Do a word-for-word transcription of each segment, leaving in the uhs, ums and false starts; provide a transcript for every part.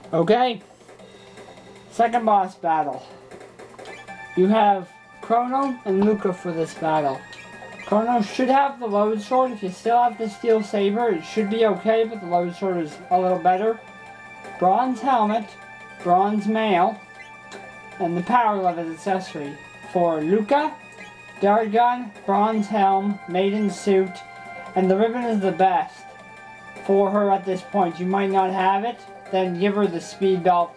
Okay. Second boss battle. You have Chrono and Lucca for this battle. Chrono should have the Load Sword. If you still have the Steel Saber, it should be okay, but the Load Sword is a little better. Bronze Helmet, Bronze Mail, and the Power Glove as accessory. For Lucca, Dart Gun, Bronze Helm, Maiden Suit, and the ribbon is the best for her at this point. You might not have it, then give her the Speed Belt.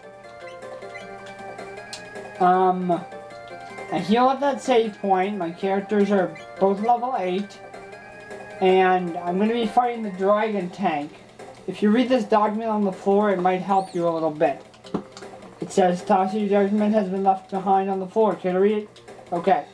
Um, I heal at that save point. My characters are both level eight, and I'm going to be fighting the Dragon Tank. If you read this document on the floor, it might help you a little bit. It says, Toxic Judgment has been left behind on the floor. Can I read it? Okay.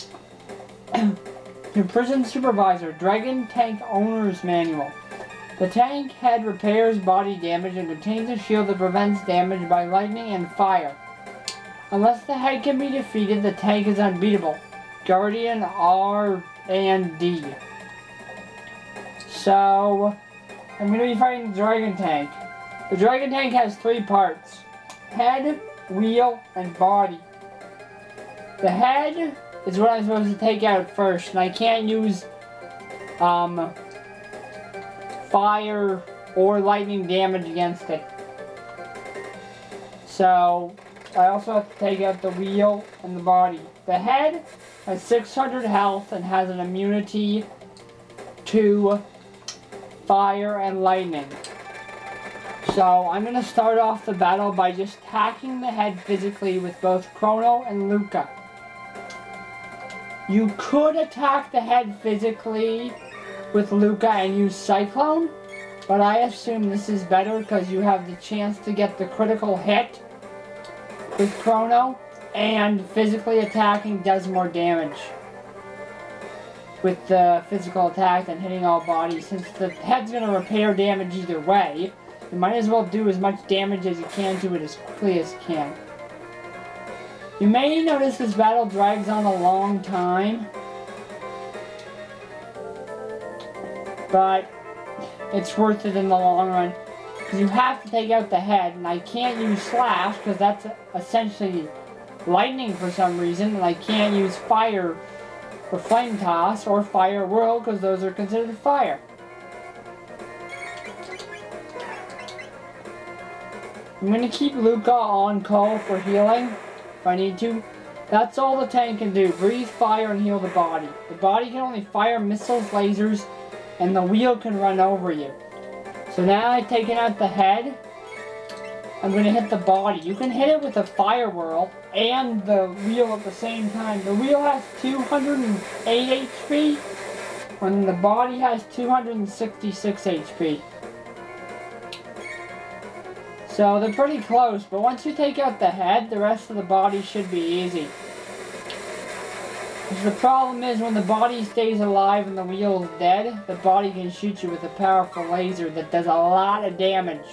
Your Prison Supervisor, Dragon Tank Owner's Manual. The tank head repairs body damage and contains a shield that prevents damage by lightning and fire. Unless the head can be defeated, the tank is unbeatable. Guardian R and D. So, I'm going to be fighting the Dragon Tank. The Dragon Tank has three parts. Head, wheel, and body. The head is what I'm supposed to take out first, and I can't use um, fire or lightning damage against it. So, I also have to take out the wheel and the body. The head has six hundred health and has an immunity to fire and lightning. So I'm going to start off the battle by just attacking the head physically with both Chrono and Lucca. You could attack the head physically with Lucca and use Cyclone, but I assume this is better because you have the chance to get the critical hit with Chrono, and physically attacking does more damage with the physical attack than hitting all bodies. Since the head's going to repair damage either way, you might as well do as much damage as you can to it as quickly as you can. You may notice this battle drags on a long time, but it's worth it in the long run. Because you have to take out the head, and I can't use Slash because that's essentially lightning for some reason, and I can't use Fire or Flame Toss or Fire Whirl because those are considered fire. I'm going to keep Lucca on call for healing if I need to. That's all the tank can do. Breathe fire and heal the body. The body can only fire missiles, lasers, and the wheel can run over you. So now I've taken out the head. I'm going to hit the body. You can hit it with a Fire Whirl and the wheel at the same time. The wheel has two hundred eight H P, and the body has two hundred sixty-six H P. So they're pretty close, but once you take out the head, the rest of the body should be easy. The problem is when the body stays alive and the wheel is dead, the body can shoot you with a powerful laser that does a lot of damage.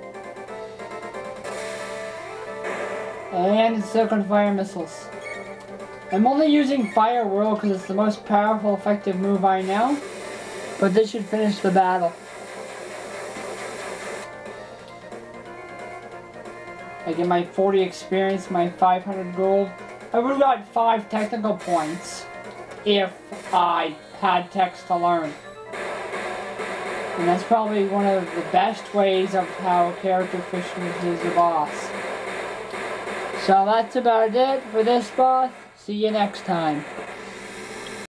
And it still can fire missiles. I'm only using Fire Whirl because it's the most powerful, effective move I know, but this should finish the battle. I get my forty experience, my five hundred gold. I would have got five technical points if I had text to learn. And that's probably one of the best ways of how a character finishes a boss. So that's about it for this boss. See you next time.